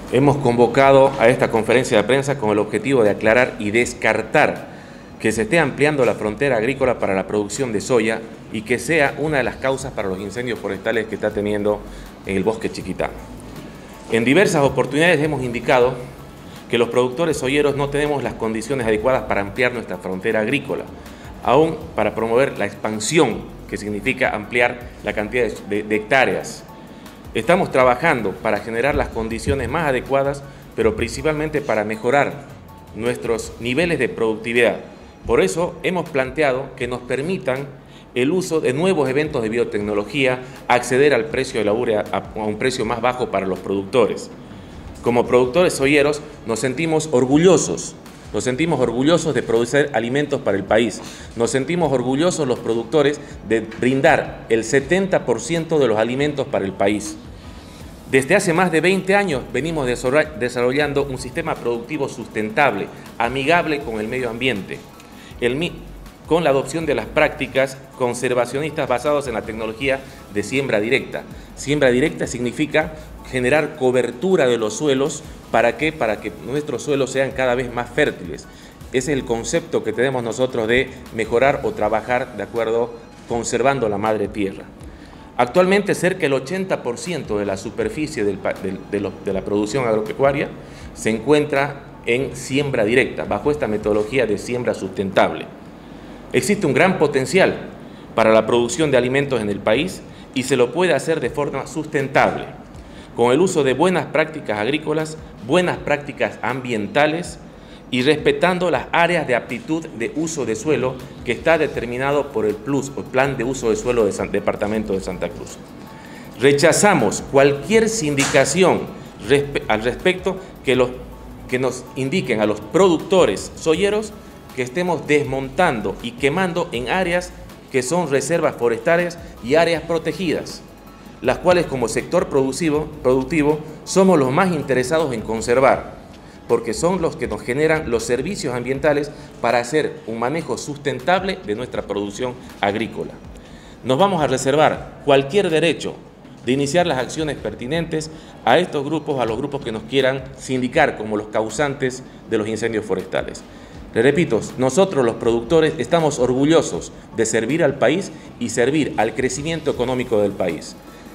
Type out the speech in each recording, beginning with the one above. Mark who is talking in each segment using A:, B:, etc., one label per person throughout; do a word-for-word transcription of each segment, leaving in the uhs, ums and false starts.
A: Hemos convocado a esta conferencia de prensa con el objetivo de aclarar y descartar que se esté ampliando la frontera agrícola para la producción de soya y que sea una de las causas para los incendios forestales que está teniendo en el bosque chiquitano. En diversas oportunidades hemos indicado que los productores soyeros no tenemos las condiciones adecuadas para ampliar nuestra frontera agrícola, aún para promover la expansión, que significa ampliar la cantidad de, de hectáreas. Estamos trabajando para generar las condiciones más adecuadas, pero principalmente para mejorar nuestros niveles de productividad. Por eso hemos planteado que nos permitan el uso de nuevos eventos de biotecnología, acceder al precio de la urea a un precio más bajo para los productores. Como productores soyeros nos sentimos orgullosos, nos sentimos orgullosos de producir alimentos para el país, nos sentimos orgullosos los productores de brindar el setenta por ciento de los alimentos para el país. Desde hace más de veinte años venimos desarrollando un sistema productivo sustentable, amigable con el medio ambiente, el, con la adopción de las prácticas conservacionistas basadas en la tecnología de siembra directa. Siembra directa significa generar cobertura de los suelos. ¿Para qué? Para que nuestros suelos sean cada vez más fértiles. Ese es el concepto que tenemos nosotros de mejorar o trabajar de acuerdo conservando la madre tierra. Actualmente cerca del ochenta por ciento de la superficie del, de, de, lo, de la producción agropecuaria se encuentra en siembra directa, bajo esta metodología de siembra sustentable. Existe un gran potencial para la producción de alimentos en el país y se lo puede hacer de forma sustentable, con el uso de buenas prácticas agrícolas, buenas prácticas ambientales y respetando las áreas de aptitud de uso de suelo que está determinado por el PLUS, o Plan de Uso de Suelo del Departamento de Santa Cruz. Rechazamos cualquier sindicación respe- al respecto que, los, que nos indiquen a los productores soyeros que estemos desmontando y quemando en áreas que son reservas forestales y áreas protegidas, las cuales como sector productivo, productivo somos los más interesados en conservar, porque son los que nos generan los servicios ambientales para hacer un manejo sustentable de nuestra producción agrícola. Nos vamos a reservar cualquier derecho de iniciar las acciones pertinentes a estos grupos, a los grupos que nos quieran sindicar como los causantes de los incendios forestales. Les repito, nosotros los productores estamos orgullosos de servir al país y servir al crecimiento económico del país.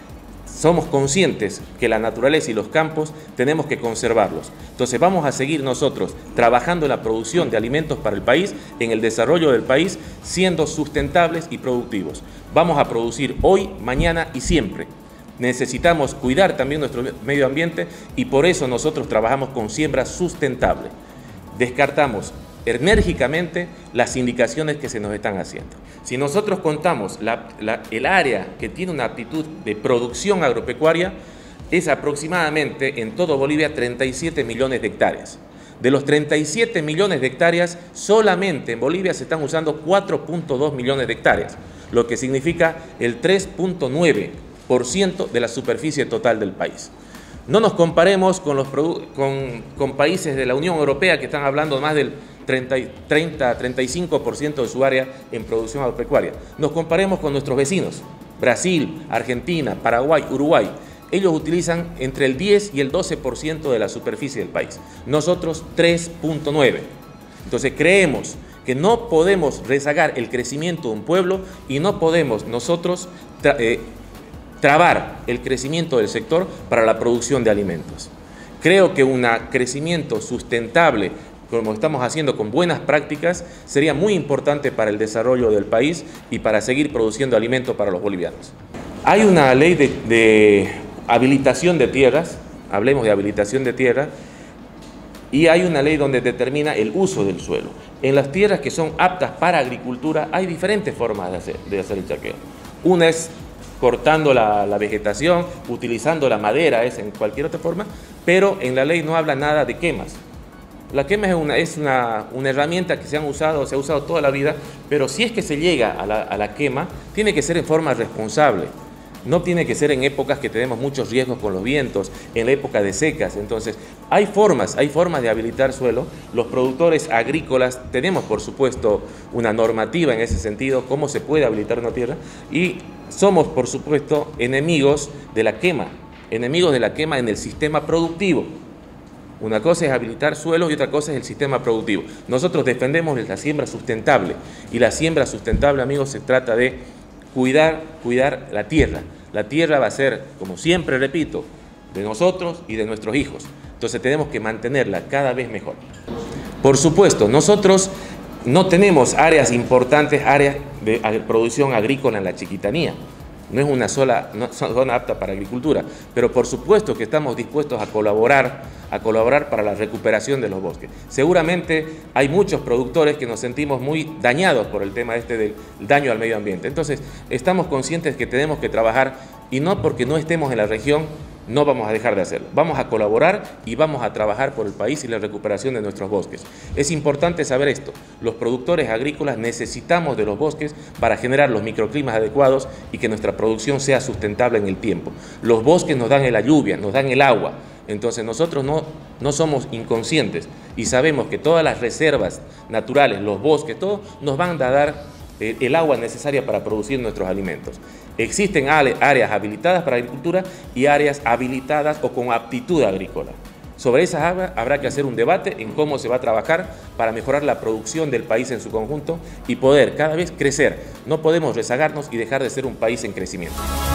A: Somos conscientes que la naturaleza y los campos tenemos que conservarlos. Entonces vamos a seguir nosotros trabajando en la producción de alimentos para el país, en el desarrollo del país, siendo sustentables y productivos. Vamos a producir hoy, mañana y siempre. Necesitamos cuidar también nuestro medio ambiente y por eso nosotros trabajamos con siembra sustentable. Descartamos enérgicamente las indicaciones que se nos están haciendo. Si nosotros contamos la, la, el área que tiene una aptitud de producción agropecuaria, es aproximadamente en todo Bolivia treinta y siete millones de hectáreas. De los treinta y siete millones de hectáreas, solamente en Bolivia se están usando cuatro punto dos millones de hectáreas, lo que significa el tres punto nueve por ciento de la superficie total del país. No nos comparemos con, los, con, con países de la Unión Europea que están hablando más del treinta, treinta, treinta y cinco por ciento de su área en producción agropecuaria. Nos comparemos con nuestros vecinos, Brasil, Argentina, Paraguay, Uruguay. Ellos utilizan entre el diez y el doce por ciento de la superficie del país. Nosotros tres punto nueve. Entonces creemos que no podemos rezagar el crecimiento de un pueblo y no podemos nosotros tra eh, trabar el crecimiento del sector para la producción de alimentos. Creo que un crecimiento sustentable, como estamos haciendo con buenas prácticas, sería muy importante para el desarrollo del país y para seguir produciendo alimentos para los bolivianos. Hay una ley de, de habilitación de tierras, hablemos de habilitación de tierra, y hay una ley donde determina el uso del suelo. En las tierras que son aptas para agricultura hay diferentes formas de hacer, de hacer el chaqueo. Una es cortando la, la vegetación, utilizando la madera, es en cualquier otra forma, pero en la ley no habla nada de quemas. La quema es, una, es una, una herramienta que se han usado, se ha usado toda la vida, pero si es que se llega a la, a la quema, tiene que ser en forma responsable. No tiene que ser en épocas que tenemos muchos riesgos con los vientos, en la época de secas. Entonces, hay formas, hay formas de habilitar suelo. Los productores agrícolas tenemos, por supuesto, una normativa en ese sentido, cómo se puede habilitar una tierra, y somos, por supuesto, enemigos de la quema, enemigos de la quema en el sistema productivo. Una cosa es habilitar suelos y otra cosa es el sistema productivo. Nosotros defendemos la siembra sustentable, y la siembra sustentable, amigos, se trata de cuidar, cuidar la tierra. La tierra va a ser, como siempre repito, de nosotros y de nuestros hijos. Entonces tenemos que mantenerla cada vez mejor. Por supuesto, nosotros no tenemos áreas importantes, áreas de producción agrícola en la Chiquitanía. No es una sola no, zona apta para agricultura, pero por supuesto que estamos dispuestos a colaborar, a colaborar para la recuperación de los bosques. Seguramente hay muchos productores que nos sentimos muy dañados por el tema este del daño al medio ambiente. Entonces, estamos conscientes que tenemos que trabajar, y no porque no estemos en la región, no vamos a dejar de hacerlo. Vamos a colaborar y vamos a trabajar por el país y la recuperación de nuestros bosques. Es importante saber esto. Los productores agrícolas necesitamos de los bosques para generar los microclimas adecuados y que nuestra producción sea sustentable en el tiempo. Los bosques nos dan la lluvia, nos dan el agua. Entonces nosotros no, no somos inconscientes y sabemos que todas las reservas naturales, los bosques, todo nos van a dar el agua necesaria para producir nuestros alimentos. Existen áreas habilitadas para agricultura y áreas habilitadas o con aptitud agrícola. Sobre esas áreas habrá que hacer un debate en cómo se va a trabajar para mejorar la producción del país en su conjunto y poder cada vez crecer. No podemos rezagarnos y dejar de ser un país en crecimiento.